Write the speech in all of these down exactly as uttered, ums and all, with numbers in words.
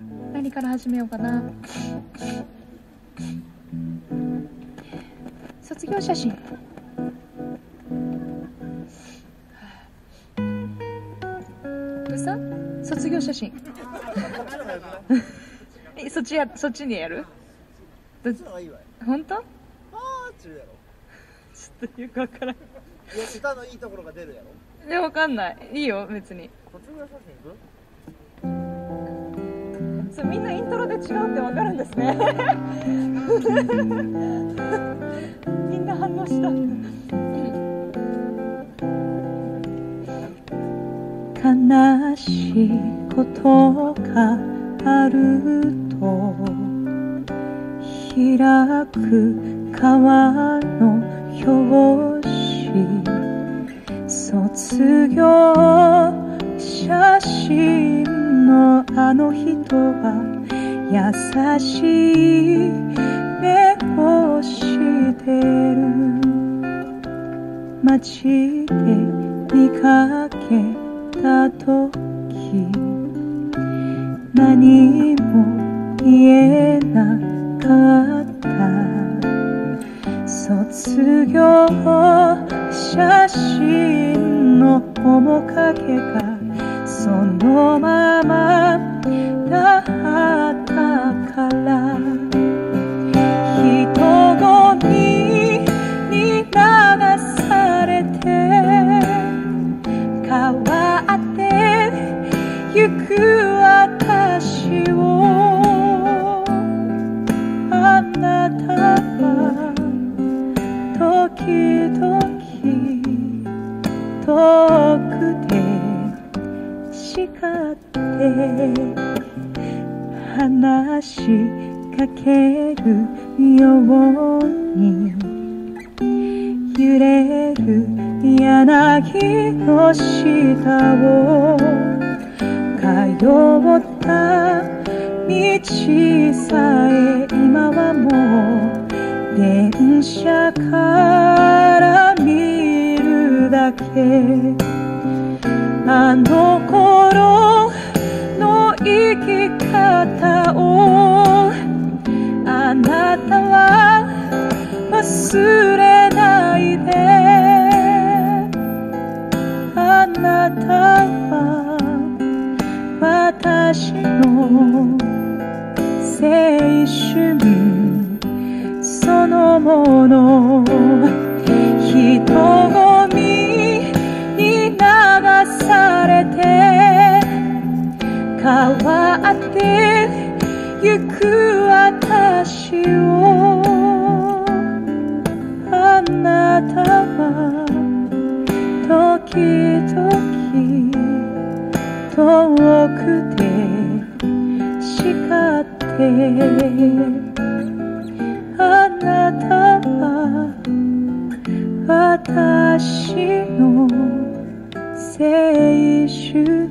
何から始めようかな。卒業写真。どうした？卒業写真。え、そっちや、そっちにやる？どっちの方がいいわよ。本当？あーっちゅうやろ。ちょっとよくわからん。いや、下のいいところが出るやろ。いや、わかんない。いいよ、別に。卒業写真行く？そう、みんなイントロで違うってわかるんですね。みんな反応した。悲しいことがあると開く川の表紙、卒業写真のあの人は優しい目をしてる。街で見かけたとき何も言えなかった。卒業写真の面影がそのままだったから人混みに流されて変わってゆく私をあなたは時々遠くで叱って話しかけるように揺れる柳の下を通った道さえ今はもう電車から見るだけ。あの頃の生き方をあなたは忘れないで。あなたは私の青春そのもの。人混みに流されて変わってゆく私をあなたは時々遠くで叱ってあなたは私の青春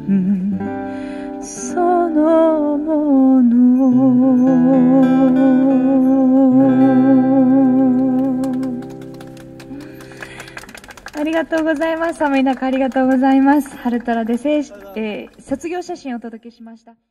そのもの。ありがとうございます。寒い中ありがとうございます。春虎で、えー、卒業写真をお届けしました。